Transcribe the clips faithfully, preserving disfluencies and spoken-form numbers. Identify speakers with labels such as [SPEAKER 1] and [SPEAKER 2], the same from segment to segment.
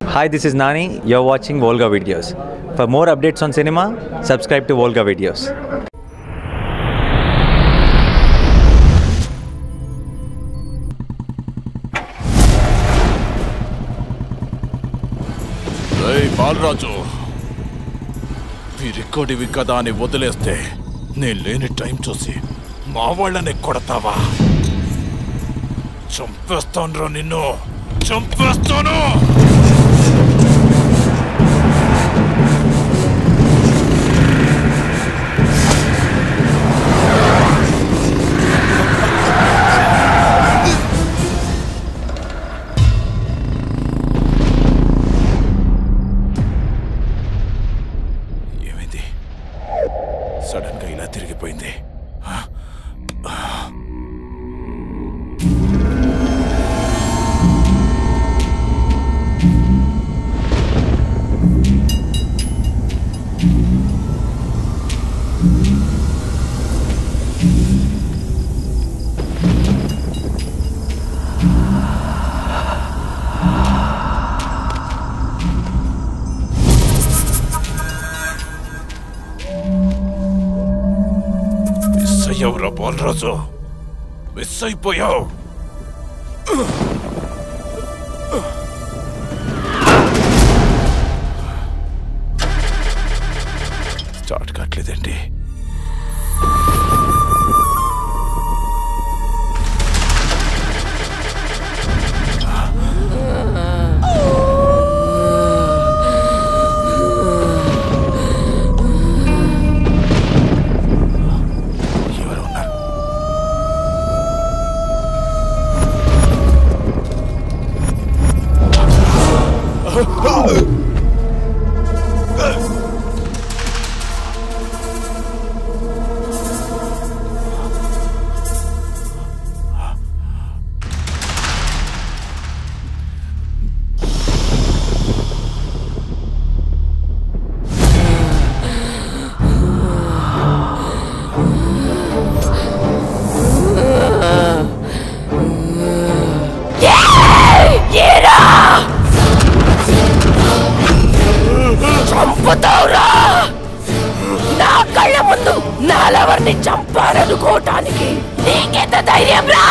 [SPEAKER 1] Hi, this is Nani. You're watching Volga videos. For more updates on cinema, subscribe to Volga videos.
[SPEAKER 2] Hey, Balraju. మీరు ఇక్కడివి కదా అని వదిలేస్తే నేను లేని time చూసి మా వాళ్ళని కొడతావా? చంపేస్తాను రా నిన్ను, చంపేస్తాను. ఏమైంది? సడన్ గా ఇలా తిరిగిపోయింది. ఎవరా బాలరాజు? మిస్ అయిపోయావు. స్టార్ట్ కావట్లేదండి. చంపుతావురా నా కళ్ళ ముందు నాలవర్ని చంపాలనుకోవటానికి నీకెంత ధైర్యం రా?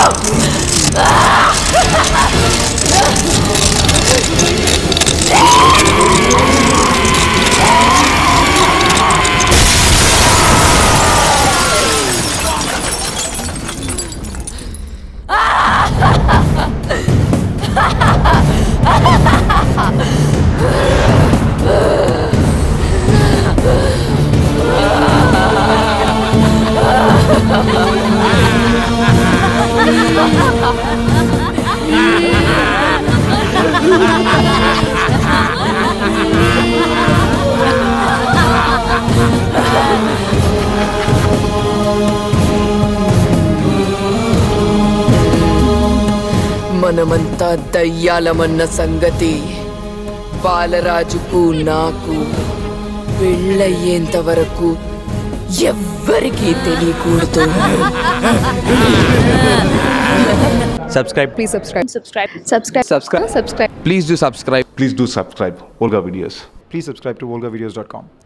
[SPEAKER 2] మనమంతా దయ్యాలమన్న సంగతి బాలరాజుకు నాకు పెళ్ళయ్యేంత వరకు ఎవ్వరికీ తెలియకూడదు.
[SPEAKER 1] Subscribe.
[SPEAKER 3] Please subscribe. Subscribe. Subscribe.
[SPEAKER 4] Subscribe.
[SPEAKER 3] Subscribe.
[SPEAKER 4] Please do subscribe.
[SPEAKER 5] Please do subscribe Volga videos.
[SPEAKER 6] Please subscribe to volga videos dot com.